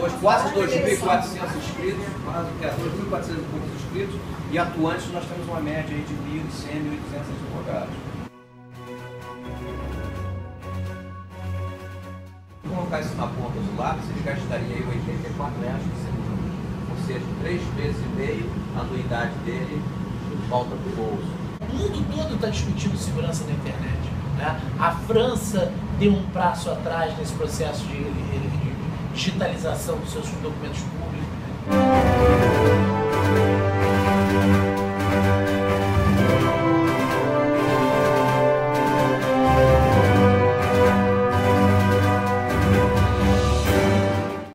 quase 2.400 inscritos, quase 2.400 e poucos inscritos, e atuantes nós temos uma média aí de 1.100, 1.200 advogados. Se colocar isso na ponta do lápis, ele gastaria aí R$ 84 por semana, ou seja, 3 meses e meio, a anuidade dele volta para o bolso. O mundo todo está discutindo segurança na internet, né? A França deu um passo atrás nesse processo de digitalização dos seus documentos